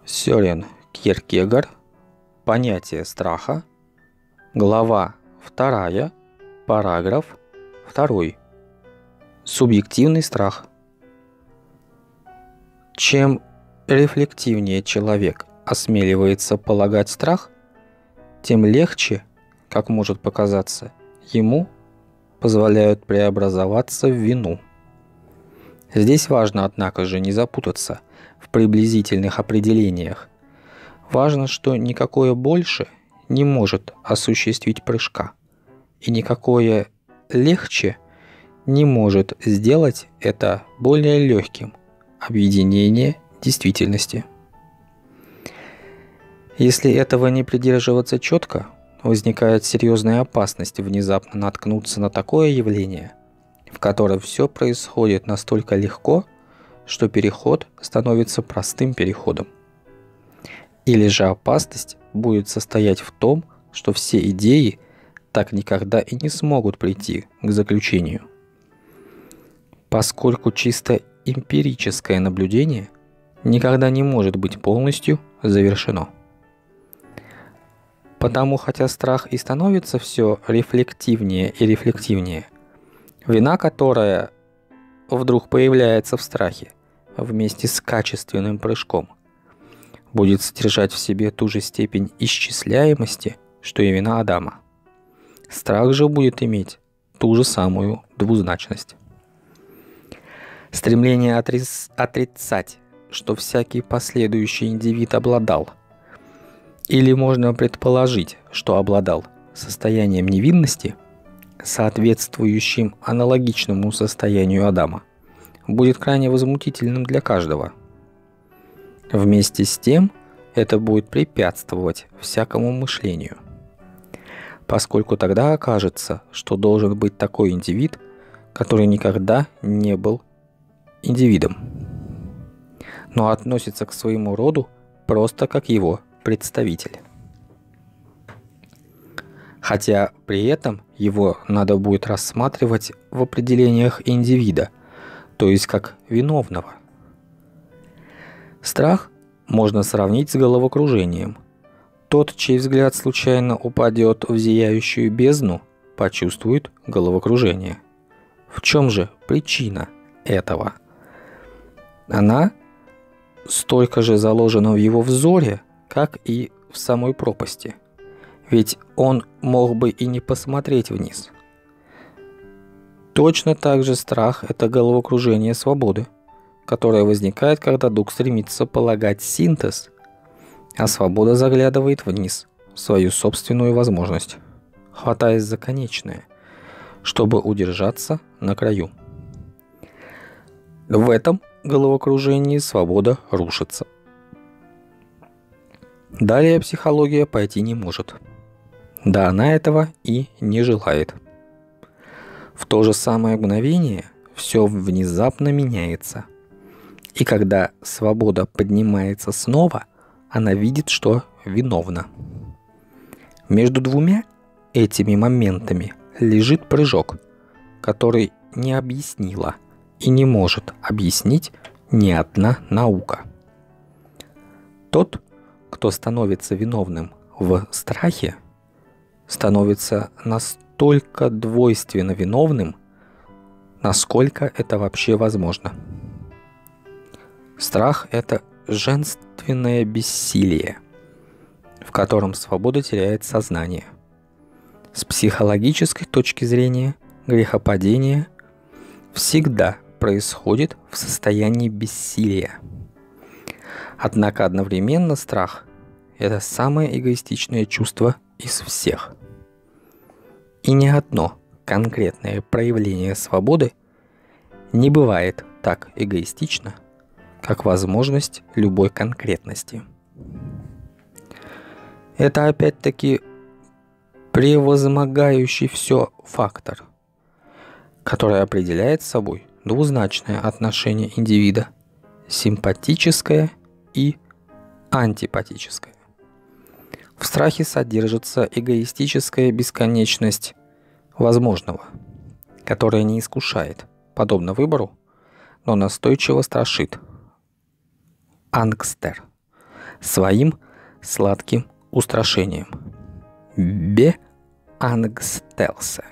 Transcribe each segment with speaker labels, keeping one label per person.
Speaker 1: Сёрен Кьеркегор. Понятие страха. Глава 2. Параграф 2. Субъективный страх. Чем рефлективнее человек осмеливается полагать страх, тем легче, как может показаться, ему позволяют преобразоваться в вину. Здесь важно, однако же, не запутаться в приблизительных определениях. Важно, что никакое больше не может осуществить прыжка, и никакое легче не может сделать это более легким объединение действительности. Если этого не придерживаться четко, возникает серьезная опасность внезапно наткнуться на такое явление, в котором все происходит настолько легко, что переход становится простым переходом. Или же опасность будет состоять в том, что все идеи так никогда и не смогут прийти к заключению. Поскольку чисто эмпирическое наблюдение никогда не может быть полностью завершено. Потому, хотя страх и становится все рефлективнее и рефлективнее, вина, которая вдруг появляется в страхе вместе с качественным прыжком, будет содержать в себе ту же степень исчисляемости, что и вина Адама. Страх же будет иметь ту же самую двузначность. Стремление отрицать, что всякий последующий индивид обладал, или можно предположить, что обладал состоянием невинности, соответствующим аналогичному состоянию Адама, будет крайне возмутительным для каждого. Вместе с тем, это будет препятствовать всякому мышлению, поскольку тогда окажется, что должен быть такой индивид, который никогда не был индивидом, но относится к своему роду просто как его представитель. Хотя при этом его надо будет рассматривать в определениях индивида, то есть как виновного. Страх можно сравнить с головокружением. Тот, чей взгляд случайно упадет в зияющую бездну, почувствует головокружение. В чем же причина этого? Она столько же заложена в его взоре, как и в самой пропасти. Ведь он мог бы и не посмотреть вниз. Точно так же страх – это головокружение свободы, которое возникает, когда дух стремится полагать синтез, а свобода заглядывает вниз, в свою собственную возможность, хватаясь за конечное, чтобы удержаться на краю. В этом головокружении свобода рушится. Далее психология пойти не может. Да она этого и не желает. В то же самое мгновение все внезапно меняется. И когда свобода поднимается снова, она видит, что виновна. Между двумя этими моментами лежит прыжок, который не объяснила и не может объяснить ни одна наука. Тот, кто становится виновным в страхе, становится настолько двойственно виновным, насколько это вообще возможно. Страх – это женственное бессилие, в котором свобода теряет сознание. С психологической точки зрения грехопадение всегда происходит в состоянии бессилия. Однако одновременно страх – это самое эгоистичное чувство из всех. И ни одно конкретное проявление свободы не бывает так эгоистично, как возможность любой конкретности. Это опять-таки превозмогающий все фактор, который определяет собой двузначное отношение индивида, симпатическое и антипатическое. В страхе содержится эгоистическая бесконечность возможного, которая не искушает, подобно выбору, но настойчиво страшит. Ангстер. своим сладким устрашением. Беангстелсе.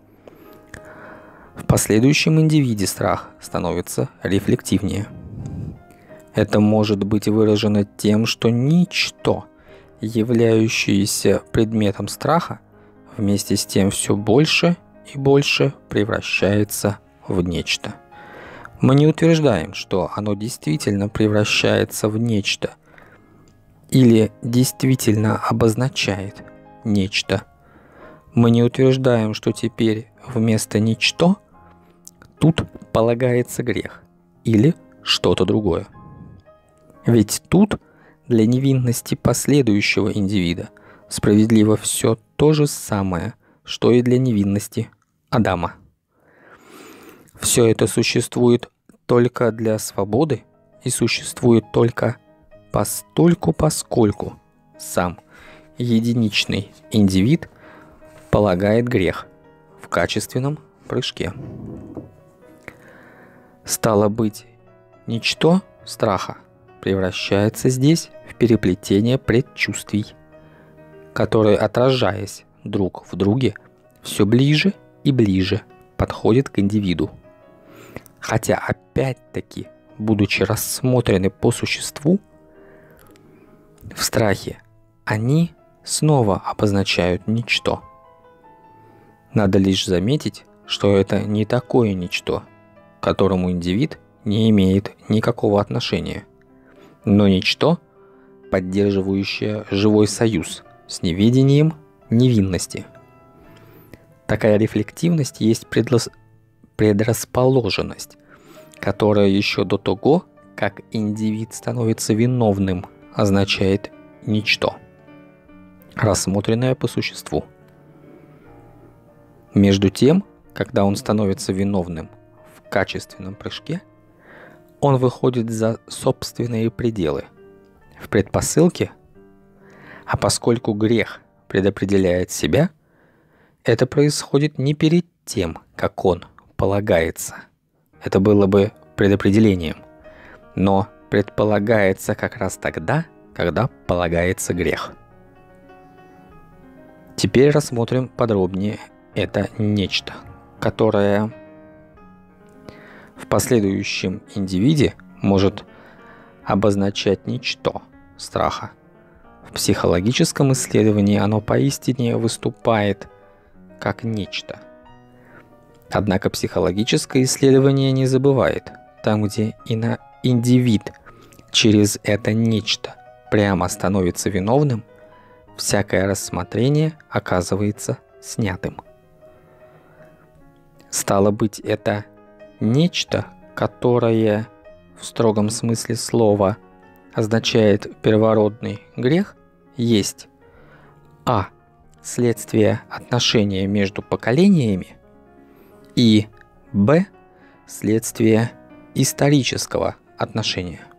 Speaker 1: В последующем индивиде страх становится рефлективнее. Это может быть выражено тем, что ничто, являющееся предметом страха, вместе с тем все больше и больше превращается в нечто. Мы не утверждаем, что оно действительно превращается в нечто или действительно обозначает нечто. Мы не утверждаем, что теперь вместо «ничто» тут полагается грех или что-то другое. Ведь тут для невинности последующего индивида справедливо все то же самое, что и для невинности Адама. Все это существует только для свободы и существует только постольку, поскольку сам единичный индивид полагает грех в качественном прыжке. Стало быть, ничто страха превращается здесь в переплетение предчувствий, которые, отражаясь друг в друге, все ближе и ближе подходят к индивиду. Хотя опять-таки, будучи рассмотрены по существу, в страхе они снова обозначают ничто. Надо лишь заметить, что это не такое ничто, к которому индивид не имеет никакого отношения, но ничто, поддерживающее живой союз с неведением невинности. Такая рефлективность есть предрасположенность, которая еще до того, как индивид становится виновным, означает ничто, рассмотренное по существу. Между тем, когда он становится виновным в качественном прыжке, он выходит за собственные пределы в предпосылке, а поскольку грех предопределяет себя, это происходит не перед тем, как он полагается. Это было бы предопределением, но предполагается как раз тогда, когда полагается грех. Теперь рассмотрим подробнее это нечто, которое в последующем индивиде может обозначать ничто страха. В психологическом исследовании оно поистине выступает как нечто. Однако психологическое исследование не забывает, там, где индивид через это нечто прямо становится виновным, всякое рассмотрение оказывается снятым. Стало быть, это нечто, которое в строгом смысле слова означает первородный грех, есть а. следствие отношения между поколениями и б. следствие исторического отношения.